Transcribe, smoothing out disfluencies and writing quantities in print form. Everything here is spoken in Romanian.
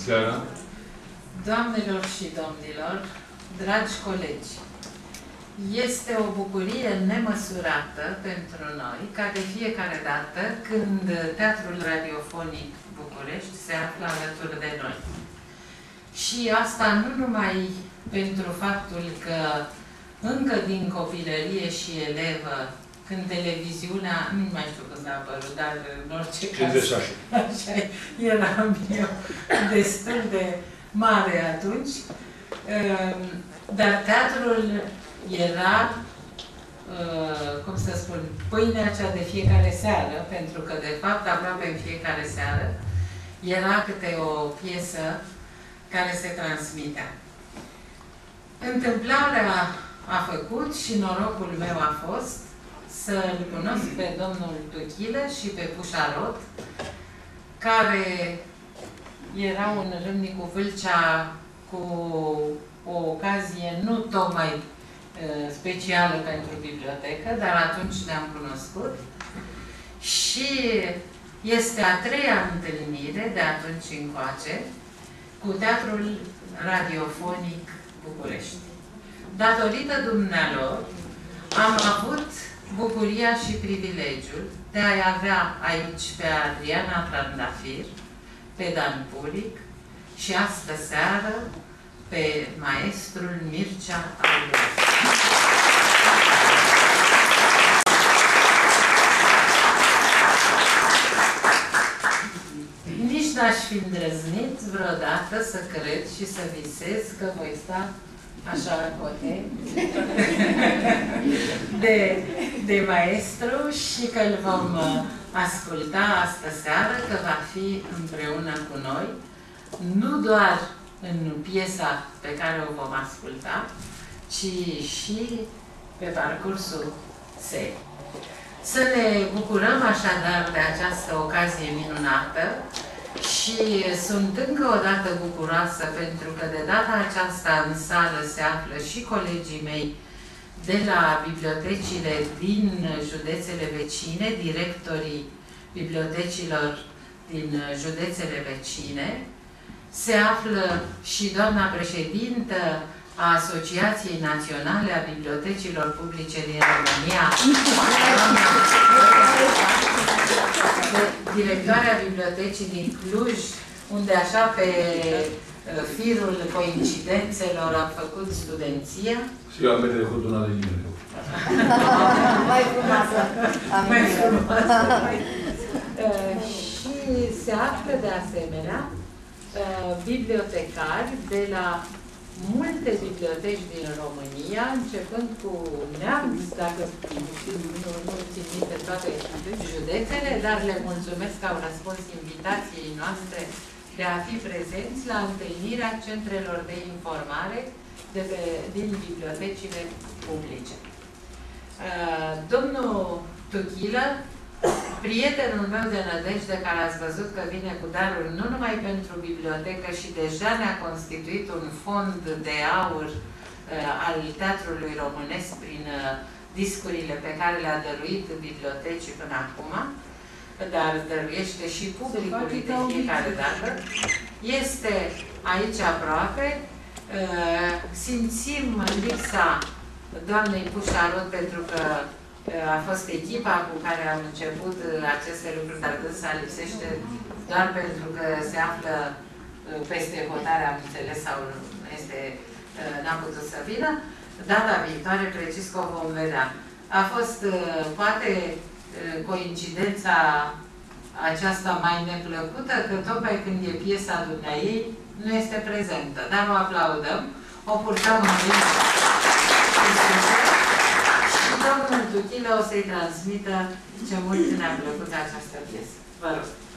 seara! Doamnelor și domnilor, dragi colegi, este o bucurie nemăsurată pentru noi ca de fiecare dată când Teatrul Radiofonic București se află alături de noi. Și asta nu numai pentru faptul că încă din copilărie și elevă, când televiziunea, nu mai știu când a apărut, dar în orice caz, așa eram eu destul de mare atunci, dar teatrul era, cum să spun, pâinea cea de fiecare seară, pentru că, de fapt, aproape în fiecare seară, era câte o piesă care se transmitea. Întâmplarea a făcut și norocul meu a fost să-l cunosc pe domnul Tuchilă și pe Pușarot, care erau în Râmnicu Vâlcea cu o ocazie nu tocmai specială pentru bibliotecă, dar atunci ne-am cunoscut. Și este a treia întâlnire de atunci încoace cu Teatrul Radiofonic București. Datorită dumnealor, am avut bucuria și privilegiul de a-i avea aici pe Adriana Trandafir, pe Dan Pulic și astă seară pe maestrul Mircea Aurescu. Nici n-aș fi îndrăznit vreodată să cred și să visez că voi sta așa la cote de maestru și că îl vom asculta astă seară, că va fi împreună cu noi, nu doar în piesa pe care o vom asculta, ci și pe parcursul serii. Să ne bucurăm așadar de această ocazie minunată și sunt încă o dată bucuroasă pentru că de data aceasta în sală se află și colegii mei de la bibliotecile din județele vecine, directorii bibliotecilor din județele vecine. Se află și doamna președintă a Asociației Naționale a Bibliotecilor Publice din România, directoarea bibliotecii din Cluj, unde așa pe firul coincidențelor am făcut studenția. Și eu am petrecut una de zile. Mai frumoasă. Mai frumoasă. Și se află de asemenea bibliotecari de la multe biblioteci din România, începând cu Neamț, dacă nu țin minte toate județele, dar le mulțumesc că au răspuns invitației noastre de a fi prezenți la întâlnirea centrelor de informare din bibliotecile publice. Domnul Tuchilă, prietenul meu de nădejde, care ați văzut că vine cu daruri nu numai pentru bibliotecă și deja ne-a constituit un fond de aur al teatrului românesc prin discurile pe care le-a dăruit bibliotecii până acum, dar dăruiește și publicului de fiecare dată. Este aici aproape. Simțim lipsa doamnei Pușarot pentru că a fost echipa cu care am început aceste lucruri, dar dânsa lipsește doar pentru că se află peste hotare, am înțeles, sau n-a putut să vină. Data viitoare, precis că o vom vedea. A fost, poate, coincidența aceasta mai neplăcută, că tocmai când e piesa dumneaei, nu este prezentă. Dar o aplaudăm, o purtăm în timp. Și domnul Tuchilă o să-i transmită ce mult ne-a plăcut această piesă. Vă rog.